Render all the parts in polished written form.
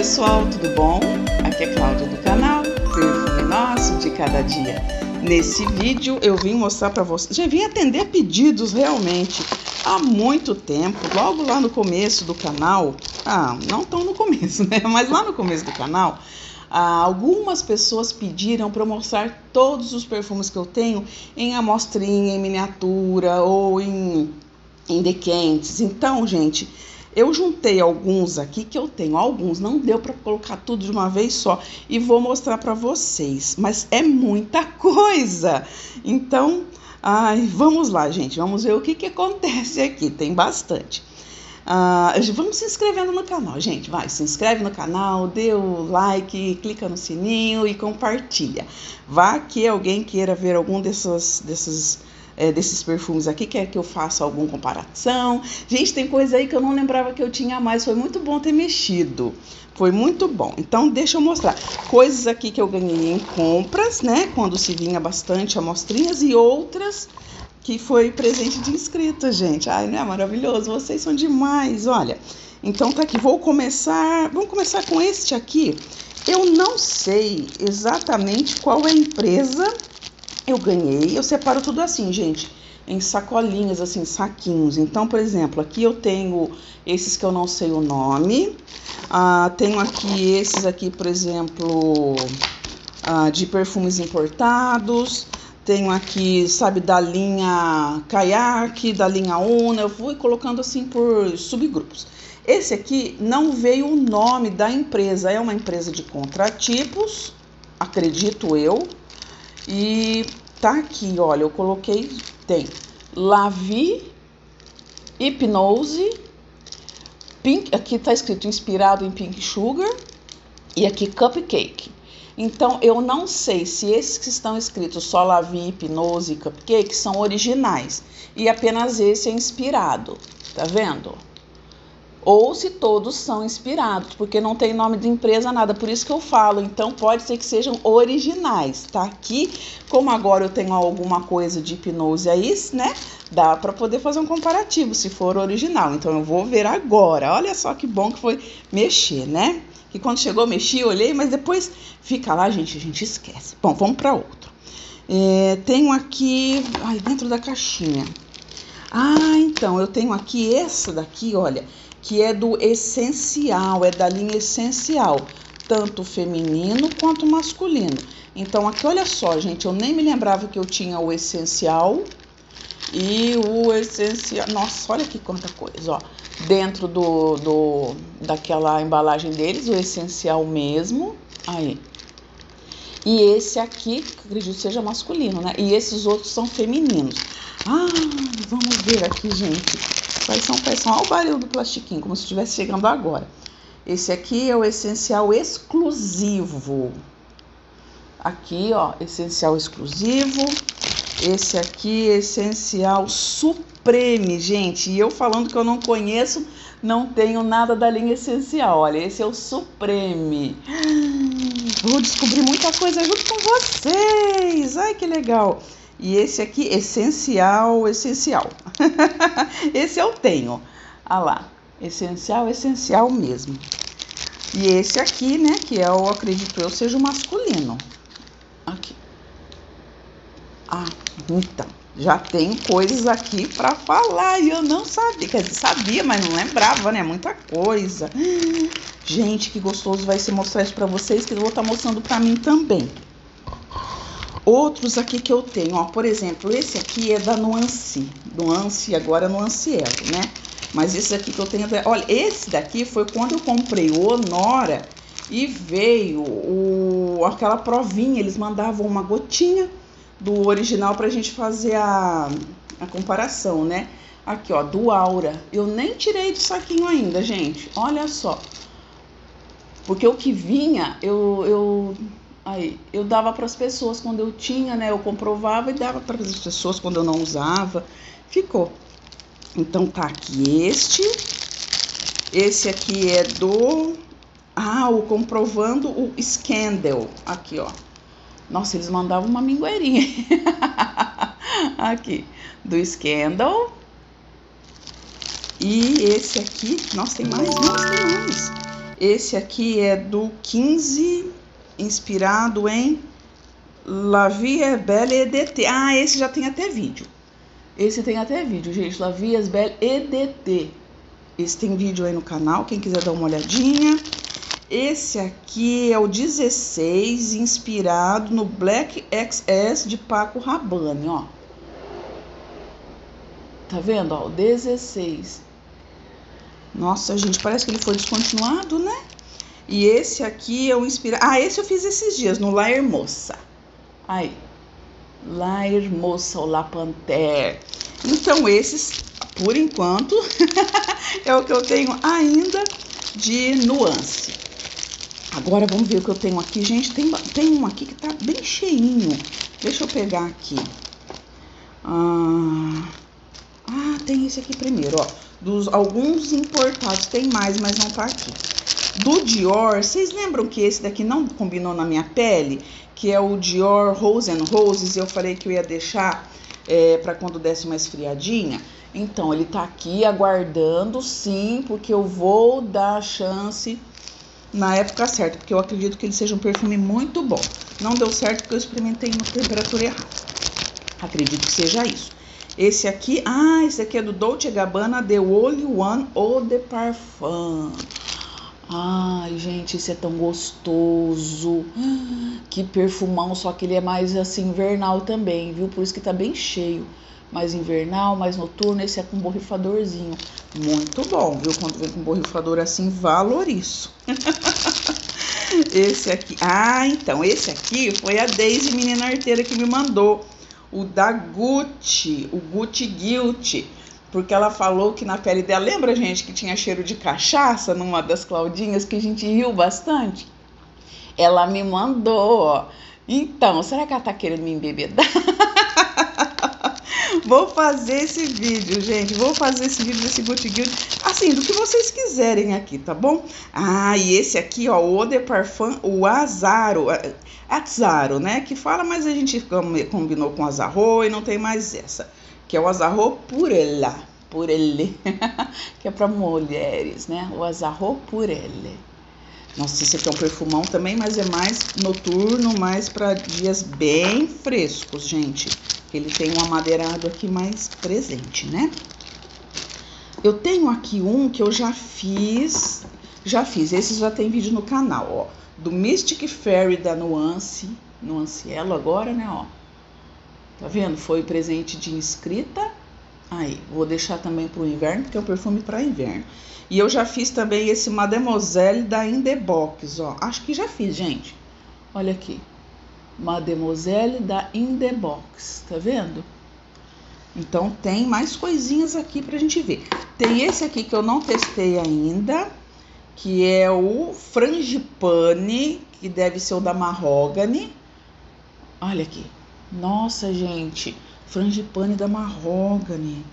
pessoal, tudo bom? Aqui é Cláudia do canal Perfume Nosso de Cada Dia. Nesse vídeo eu vim mostrar para vocês, já vim atender pedidos realmente há muito tempo, logo lá no começo do canal, não tão no começo, né? Mas lá no começo do canal, algumas pessoas pediram para eu mostrar todos os perfumes que eu tenho em amostrinha, em miniatura ou em decanters. Então, gente, eu juntei alguns aqui que eu tenho, alguns não deu para colocar tudo de uma vez só e vou mostrar para vocês, mas é muita coisa. Então, vamos lá, gente, vamos ver o que acontece aqui, tem bastante. Vamos se inscrevendo no canal, gente, se inscreve no canal, dê o like, clica no sininho e compartilha. Vá que alguém queira ver algum desses perfumes aqui, quer que eu faça alguma comparação. Gente, tem coisa aí que eu não lembrava que eu tinha mais, foi muito bom ter mexido, foi muito bom. Então deixa eu mostrar coisas aqui que eu ganhei em compras, né, quando se vinha bastante amostrinhas, e outras que foi presente de inscrita, gente. Não é maravilhoso? Vocês são demais, olha. Então tá aqui, vamos começar com este aqui. Eu não sei exatamente qual é a empresa. Eu ganhei, eu separo tudo assim, gente, em sacolinhas, assim, saquinhos. Então, por exemplo, aqui eu tenho esses que eu não sei o nome. Tenho aqui esses aqui, por exemplo, de perfumes importados. Tenho aqui, sabe, da linha Kayak, da linha Una. Eu fui colocando assim por subgrupos. Esse aqui não veio o nome da empresa. É uma empresa de contratipos, acredito eu. E tá aqui, olha, eu coloquei, tem La Vie, Hypnose, Pink, aqui tá escrito inspirado em Pink Sugar, e aqui Cupcake. Então, eu não sei se esses que estão escritos só La Vie, Hypnose e Cupcake são originais, e apenas esse é inspirado, tá vendo? Ou se todos são inspirados, porque não tem nome de empresa, nada, por isso que eu falo, então pode ser que sejam originais, tá? Aqui, como agora eu tenho alguma coisa de hipnose aí, né, dá para poder fazer um comparativo, se for original, então eu vou ver agora, olha só que bom que foi mexer, né? Que quando chegou, mexi, olhei, mas depois fica lá, gente, a gente esquece. Bom, vamos para outro. Tenho aqui, dentro da caixinha, então, eu tenho aqui esse daqui, olha, que é do Essencial, é da linha Essencial, tanto feminino quanto masculino. Então, aqui, olha só, gente, eu nem me lembrava que eu tinha o Essencial e o Essencial. Nossa, olha aqui quanta coisa, ó. Dentro daquela embalagem deles, o Essencial mesmo, aí. E esse aqui, acredito que seja masculino, né? E esses outros são femininos. Vamos ver aqui, gente. Quais são? Olha o barril do plastiquinho, como se estivesse chegando agora. Esse aqui é o Essencial Exclusivo. Aqui, ó, Essencial Exclusivo. Esse aqui, Essencial Supreme, gente. E eu falando que eu não conheço, não tenho nada da linha Essencial. Olha, esse é o Supreme. Vou descobrir muita coisa junto com vocês. Ai, que legal. E esse aqui, Essencial. Esse eu tenho. Lá, Essencial mesmo. E esse aqui, né, que eu acredito eu seja o masculino. Aqui. Então, já tem coisas aqui para falar e eu não sabia. Quer dizer, sabia, mas não lembrava, né? Muita coisa. Gente, que gostoso vai ser mostrar isso para vocês, que eu vou estar mostrando para mim também. Outros aqui que eu tenho, ó, por exemplo, esse aqui é da Nuance, agora Nuancielo, né? Mas esse aqui que eu tenho, olha, esse daqui foi quando eu comprei o Honora e veio aquela provinha, eles mandavam uma gotinha do original pra gente fazer a comparação, né? Aqui, ó, do Aura, eu nem tirei do saquinho ainda, gente, olha só. Porque o que vinha, eu dava para as pessoas quando eu tinha, né? Eu comprovava e dava para as pessoas quando eu não usava. Ficou. Então tá aqui esse aqui é do o comprovando o Scandal. Aqui, ó. Nossa, eles mandavam uma mingueirinha. Aqui, do Scandal. E esse aqui, nossa, tem mais. Esse aqui é do 15, inspirado em La Vie est Belle EDT. Ah, esse já tem até vídeo. Esse tem até vídeo, gente. La Vie est Belle EDT. Esse tem vídeo aí no canal, quem quiser dar uma olhadinha. Esse aqui é o 16, inspirado no Black XS de Paco Rabanne, ó. Tá vendo, ó, o 16. Nossa, gente, parece que ele foi descontinuado, né? E esse aqui é o inspirado... Ah, esse eu fiz esses dias, no La Hermosa. Aí. La Hermosa, ou La Panthère. Então, esses, por enquanto, é o que eu tenho ainda de nuance. Agora, vamos ver o que eu tenho aqui. Gente, tem um aqui que tá bem cheinho. Deixa eu pegar aqui. Tem esse aqui primeiro, ó. Alguns importados, tem mais, mas não tá aqui. Do Dior, vocês lembram que esse daqui não combinou na minha pele? Que é o Dior Rose and Roses, eu falei que eu ia deixar para quando desse uma esfriadinha. Então, ele tá aqui aguardando, sim, porque eu vou dar a chance na época certa, porque eu acredito que ele seja um perfume muito bom. Não deu certo porque eu experimentei na temperatura errada. Acredito que seja isso. Esse aqui, esse aqui é do Dolce & Gabbana, The Only One Eau de Parfum. Ai, gente, esse é tão gostoso. Que perfumão, só que ele é mais assim, invernal também, viu? Por isso que tá bem cheio. Mais invernal, mais noturno, esse é com borrifadorzinho. Muito bom, viu? Quando vem com borrifador assim, valorizo. Esse aqui, então, esse aqui foi a Daisy, menina arteira, que me mandou. O da Gucci, o Gucci Guilty, porque ela falou que na pele dela, lembra, gente, que tinha cheiro de cachaça numa das Claudinhas, que a gente riu bastante? Ela me mandou, ó. Então, será que ela tá querendo me embebedar? Vou fazer esse vídeo, gente, vou fazer esse vídeo desse Gucci Guilty, assim, do que vocês quiserem aqui, tá bom? E esse aqui, ó, o Eau de Parfum, o Azzaro, né, que fala, mas a gente combinou com Azzaro e não tem mais essa, que é o Azzaro Pour Elle, que é para mulheres, né, o Azzaro Pour Elle. Nossa, esse aqui é um perfumão também, mas é mais noturno, mais para dias bem frescos, gente. Ele tem um amadeirado aqui mais presente, né? Eu tenho aqui um que eu já fiz, esse já tem vídeo no canal, ó. Do Mystic Fairy da Nuancielo agora, né, ó. Tá vendo? Foi presente de inscrita. Aí, vou deixar também pro inverno, porque é um perfume para inverno. E eu já fiz também esse Mademoiselle da In The Box, ó. Acho que já fiz, gente. Olha aqui. Mademoiselle da In The Box, tá vendo? Então tem mais coisinhas aqui pra gente ver. Tem esse aqui que eu não testei ainda, que é o Frangipane, que deve ser o da Mahogany. Olha aqui. Nossa, gente, Frangipane da Mahogany.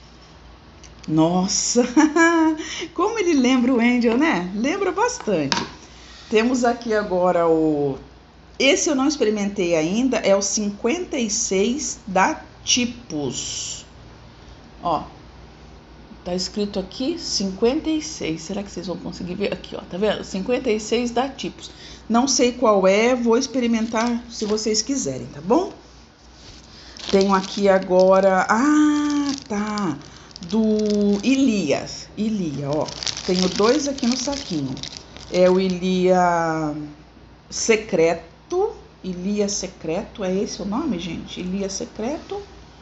Nossa, como ele lembra o Angel, né? Lembra bastante. Temos aqui agora esse eu não experimentei ainda, é o 56 da Tipos. Ó, tá escrito aqui 56. Será que vocês vão conseguir ver? Aqui, ó, tá vendo? 56 da Tipos. Não sei qual é, vou experimentar se vocês quiserem, tá bom? Tenho aqui agora, tá, do Ilia, ó. Tenho dois aqui no saquinho. É o Ilia Secreto. Ilia Secreto, é esse o nome, gente? Ilia Secreto.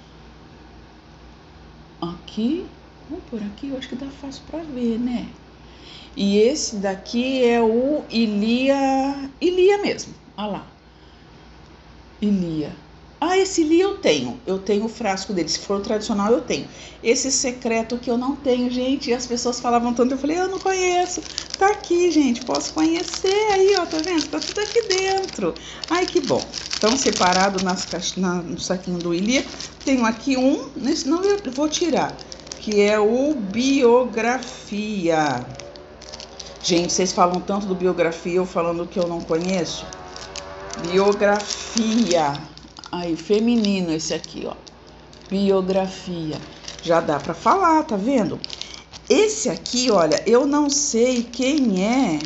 Aqui, por aqui, eu acho que dá fácil pra ver, né? E esse daqui é o Ilia mesmo, olha lá. Ilia. Esse Ilia eu tenho o frasco dele, se for o tradicional eu tenho. Esse secreto que eu não tenho, gente, as pessoas falavam tanto, eu falei, eu não conheço. Tá aqui, gente, posso conhecer, aí, ó, tá vendo? Tá tudo aqui dentro. Ai, que bom. Então, separado no saquinho do Ilia, tenho aqui não eu vou tirar, que é o Biografia. Gente, vocês falam tanto do Biografia, eu falando que eu não conheço. Biografia. Aí, feminino esse aqui, ó. Biografia. Já dá pra falar, tá vendo? Esse aqui, olha, eu não sei quem é.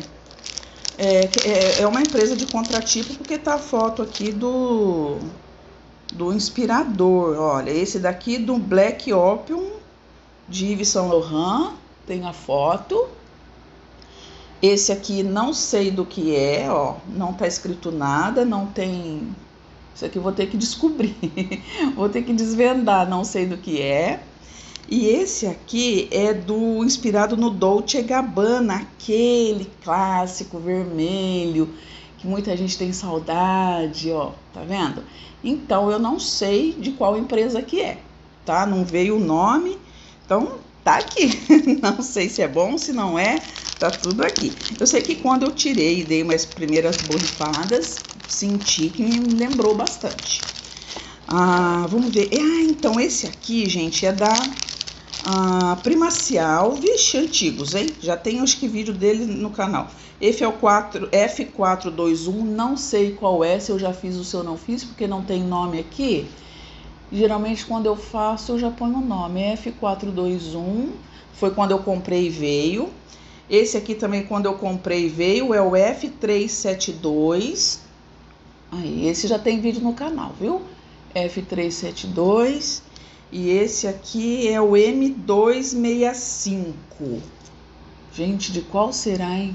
É uma empresa de contratipo, porque tá a foto aqui do inspirador. Olha, esse daqui do Black Opium de Yves Saint Laurent, tem a foto. Esse aqui não sei do que é, ó, não tá escrito nada, não tem. Isso aqui eu vou ter que descobrir, vou ter que desvendar, não sei do que é. E esse aqui é inspirado no Dolce & Gabbana, aquele clássico vermelho, que muita gente tem saudade, ó, tá vendo? Então, eu não sei de qual empresa que é, tá? Não veio o nome, então tá aqui. Não sei se é bom, se não é, tá tudo aqui. Eu sei que quando eu tirei e dei umas primeiras borrifadas, senti que me lembrou bastante. Vamos ver. Então esse aqui, gente, é da Primacial. Vixe, antigos, hein? Já tem acho que vídeo dele no canal. Esse é o F421, não sei qual é, se eu já fiz ou se eu não fiz, porque não tem nome aqui. Geralmente quando eu faço eu já ponho o nome, F421, foi quando eu comprei e veio. Esse aqui também quando eu comprei veio, é o F372. Aí, esse já tem vídeo no canal, viu? F372. E esse aqui é o M265. Gente, de qual será, hein?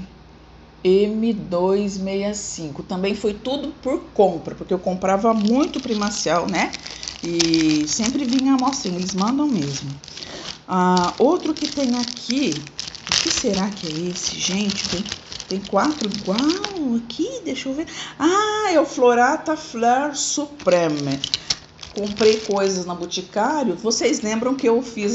M265. Também foi tudo por compra, porque eu comprava muito Primacial, né? E sempre vinha a amostrinha, eles mandam mesmo. Outro que tem aqui, o que será que é esse, gente? Tem 4 igual aqui, deixa eu ver. É o Florata Fleur Supreme. Comprei coisas na Boticário. Vocês lembram que eu fiz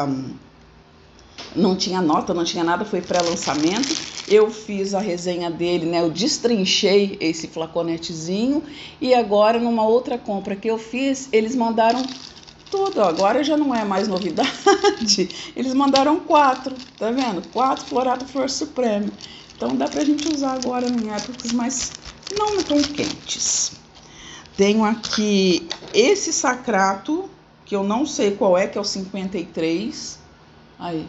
não tinha nota, não tinha nada, foi pré-lançamento. Eu fiz a resenha dele, né? Eu destrinchei esse flaconetezinho. E agora, numa outra compra que eu fiz, eles mandaram tudo. Agora já não é mais novidade. Eles mandaram 4, tá vendo? 4 Florata Fleur Supreme. Então dá pra gente usar agora em épocas mais não tão quentes. Tenho aqui esse sacrato, que eu não sei qual é, que é o 53. Aí.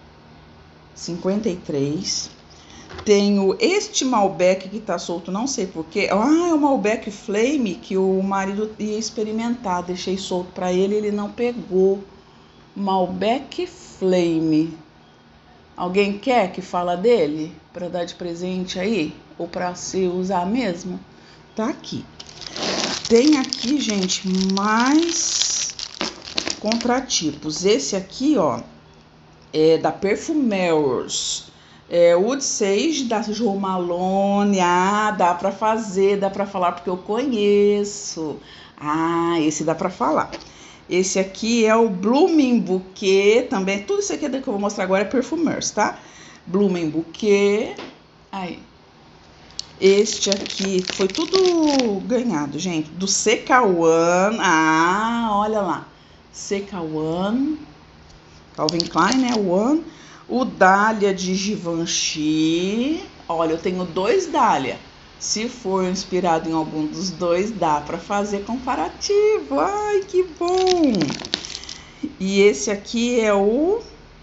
53. Tenho este Malbec que tá solto, não sei porquê. É o Malbec Flame que o marido ia experimentar. Deixei solto pra ele, ele não pegou. Malbec Flame. Alguém quer que fala dele? Pra dar de presente aí? Ou pra se usar mesmo? Tá aqui. Tem aqui, gente, mais contratipos. Esse aqui, ó, é da Perfumeurs. É Wood Sage da Jo Malone. Dá pra fazer, dá pra falar porque eu conheço. Esse dá pra falar. Esse aqui é o Blooming Bouquet, também. Tudo isso aqui que eu vou mostrar agora é Perfumeurs, tá? Blooming Bouquet. Aí. Este aqui foi tudo ganhado, gente. Do CK1. Olha lá. CK1. Calvin Klein, né? One. O Dahlia de Givenchy. Olha, eu tenho 2 Dahlia. Se for inspirado em algum dos 2, dá para fazer comparativo. Ai, que bom! E esse aqui é o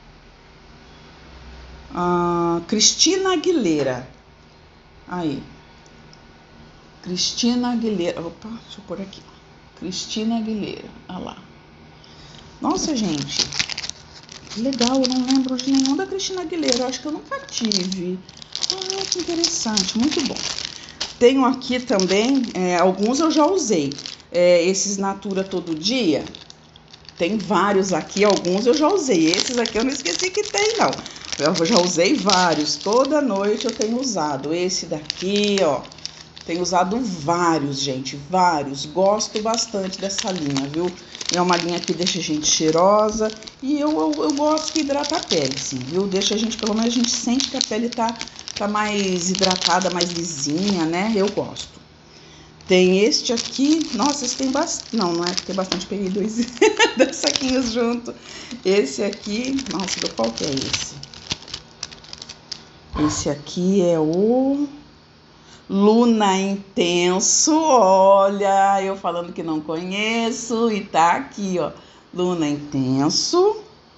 Christina Aguilera. Aí. Christina Aguilera. Opa, deixa eu pôr aqui. Christina Aguilera. Olha lá. Nossa, gente. Que legal, eu não lembro de nenhum da Christina Aguilera. Eu acho que eu nunca tive. Que interessante, muito bom. Tenho aqui também, alguns eu já usei. Esses Natura Todo Dia. Tem vários aqui, alguns eu já usei. Esses aqui eu não esqueci que tem, não. Eu já usei vários. Toda noite eu tenho usado. Esse daqui, ó. Tenho usado vários, gente. Vários. Gosto bastante dessa linha, viu? É uma linha que deixa a gente cheirosa. E eu gosto que hidrata a pele, sim, viu? Deixa a gente, pelo menos a gente sente que a pele tá mais hidratada, mais lisinha, né? Eu gosto. Tem este aqui. Nossa, esse tem bastante. Não é que tem bastante. Peguei 2 saquinhos junto. Esse aqui. Nossa, qual que é esse? Esse aqui é o Luna Intenso. Olha, eu falando que não conheço. E tá aqui, ó. Luna Intenso.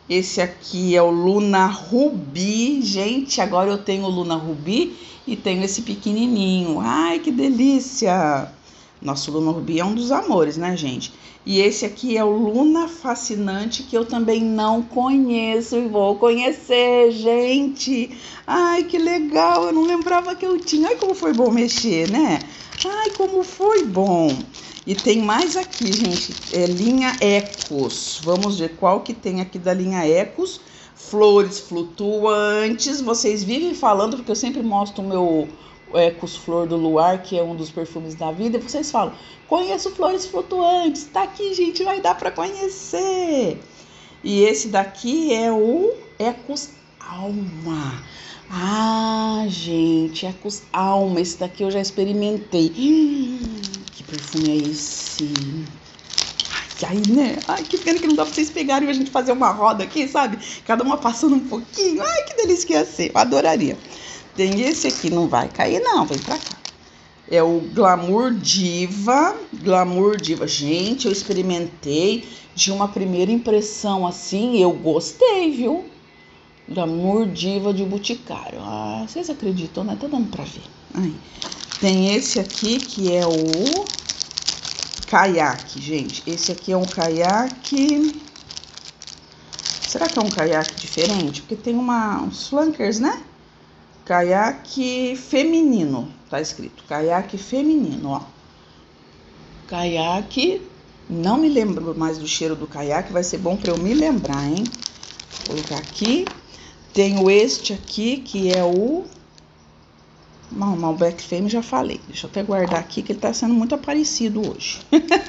Esse aqui é o Luna Ruby. Gente, agora eu tenho o Luna Ruby e tenho esse pequenininho. Ai, que delícia! Nosso Luna Ruby é um dos amores, né, gente? E esse aqui é o Luna Fascinante, que eu também não conheço e vou conhecer, gente. Ai, que legal! Eu não lembrava que eu tinha. Ai, como foi bom mexer, né? Ai, como foi bom! E tem mais aqui, gente, é linha Ecos. Vamos ver qual que tem aqui da linha Ecos. Flores flutuantes. Vocês vivem falando, porque eu sempre mostro o meu Ecos Flor do Luar, que é um dos perfumes da vida. E vocês falam, conheço flores flutuantes. Tá aqui, gente, vai dar para conhecer. E esse daqui é o Ecos Alma. Ah, gente, Ecos Alma. Esse daqui eu já experimentei. Que perfume é esse? Ai, né? Ai, que pena que não dá pra vocês pegarem e a gente fazer uma roda aqui, sabe? Cada uma passando um pouquinho. Ai, que delícia que ia ser. Eu adoraria. Tem esse aqui, não vai cair não, vem pra cá. É o Glamour Diva. Glamour Diva. Gente, eu experimentei de uma primeira impressão assim, eu gostei, viu? Glamour Diva de Boticário. Ah, vocês acreditam, né? Tá dando pra ver. Ai. Tem esse aqui que é o Caiaque, gente. Esse aqui é um caiaque. Será que é um caiaque diferente? Porque tem uns flankers, né? Caiaque feminino. Tá escrito. Caiaque feminino, ó. Caiaque. Não me lembro mais do cheiro do caiaque. Vai ser bom pra eu me lembrar, hein? Vou colocar aqui. Tenho este aqui que é o Malbec Femme, já falei. Deixa eu até guardar aqui, que ele tá sendo muito aparecido hoje.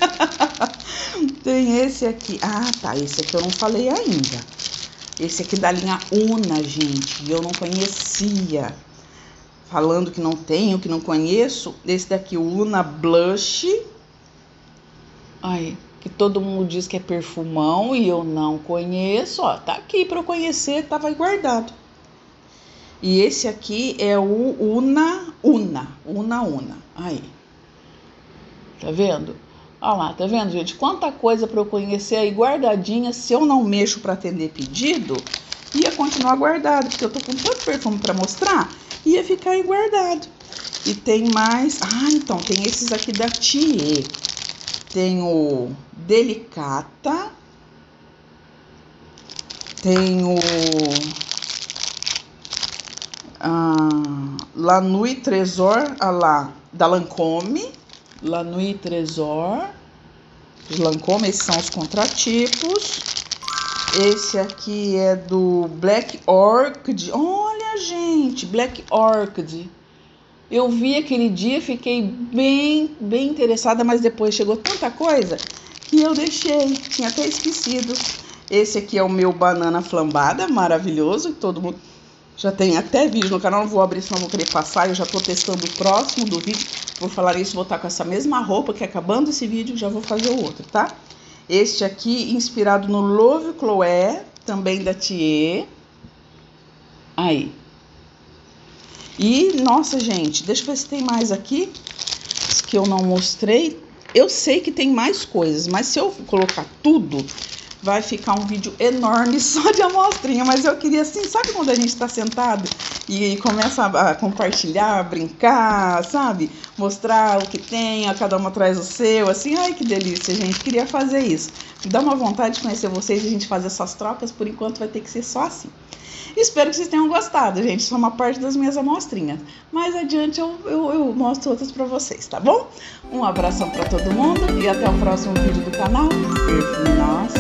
Tem esse aqui. Ah, tá. Esse aqui eu não falei ainda. Esse aqui da linha Una, gente. Eu não conhecia. Falando que não tenho, que não conheço. Esse daqui, o Una Blush. Aí, que todo mundo diz que é perfumão e eu não conheço. Ó, tá aqui pra eu conhecer, tava aí guardado. E esse aqui é o Una. Aí. Tá vendo? Olha lá, tá vendo, gente? Quanta coisa pra eu conhecer aí guardadinha. Se eu não mexo pra atender pedido, ia continuar guardado. Porque eu tô com tanto perfume pra mostrar, ia ficar aí guardado. E tem mais. Ah, então, tem esses aqui da Thier. Tem o Delicata. Tem o La Nuit Trésor, lá, da Lancôme. La Nuit Trésor de Lancôme, esses são os contratipos. Esse aqui é do Black Orchid. Olha, gente, Black Orchid. Eu vi aquele dia, fiquei bem interessada, mas depois chegou tanta coisa que eu deixei, tinha até esquecido. Esse aqui é o meu Banana Flambada, maravilhoso, que todo mundo já tem até vídeo no canal. Não vou abrir, senão vou querer passar. Eu já tô testando o próximo do vídeo. Vou falar isso, vou estar com essa mesma roupa, que acabando esse vídeo já vou fazer o outro, tá? Este aqui, inspirado no Love Chloé, também da Thier. Aí. E, nossa, gente, deixa eu ver se tem mais aqui, que eu não mostrei. Eu sei que tem mais coisas, mas se eu colocar tudo, vai ficar um vídeo enorme só de amostrinha. Mas eu queria, assim, sabe quando a gente tá sentado e começa a compartilhar, a brincar, sabe? Mostrar o que tem, cada uma traz o seu, assim. Ai, que delícia, gente. Queria fazer isso. Me dá uma vontade de conhecer vocês e a gente fazer essas trocas. Por enquanto vai ter que ser só assim. Espero que vocês tenham gostado, gente. Isso é uma parte das minhas amostrinhas. Mais adiante eu mostro outras pra vocês, tá bom? Um abração pra todo mundo e até o próximo vídeo do canal Perfume Nossa.